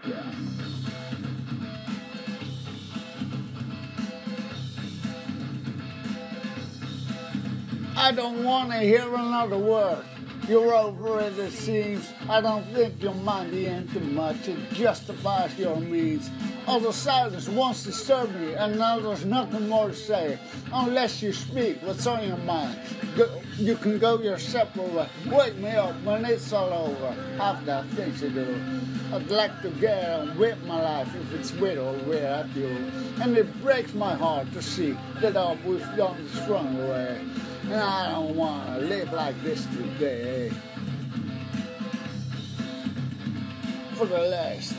Yeah. I don't want to hear another word. You're over it, it seems. I don't think your mind ain't too much. It justifies your means. Although silence once disturbed me, and now there's nothing more to say. Unless you speak what's on your mind. You can go your separate way. Wake me up when it's all over. I've got things to do. I'd like to get on with my life if it's with or without you. And it breaks my heart to see that all we've done is run away. And I don't want to live like this today. For the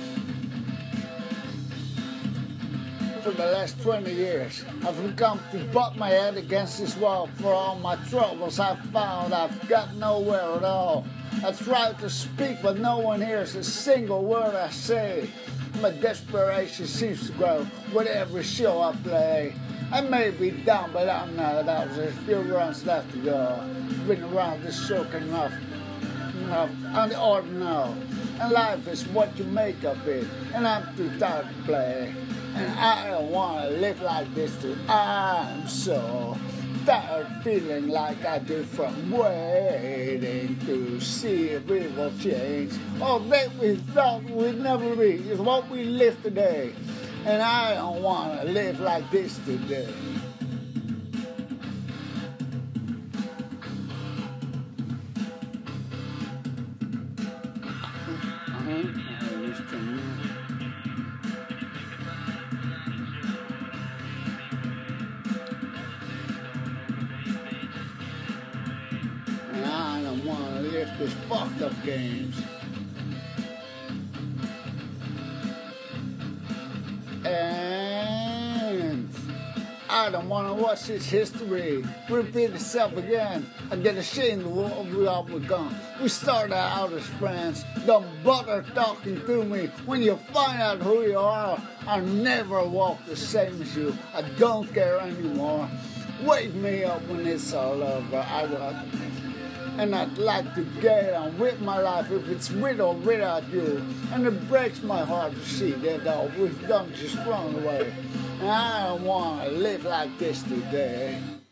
last 20 years, I've come to butt my head against this wall. For all my troubles I've found, I've got nowhere at all. I try to speak, but no one hears a single word I say. My desperation seems to grow with every show I play. I may be down, but I'm not out. There's a few runs left to go. Been around this circle enough. I'm the ordinary. And life is what you make of it. And I'm too tired to play. And I don't want to live like this too. I'm so tired feeling like I do from waiting to see if we will change. All that we thought we'd never reach is what we live today. And I don't want to live like this today. And I don't want to live this fucked up games. And I don't want to watch this history repeat itself again. I get ashamed of what we all become. We started out as friends. Don't bother talking to me. When you find out who you are, I'll never walk the same as you. I don't care anymore. Wake me up when it's all over. And I'd like to get on with my life if it's with or without you. And it breaks my heart to see that all we've done just run away. And I don't want to live like this today.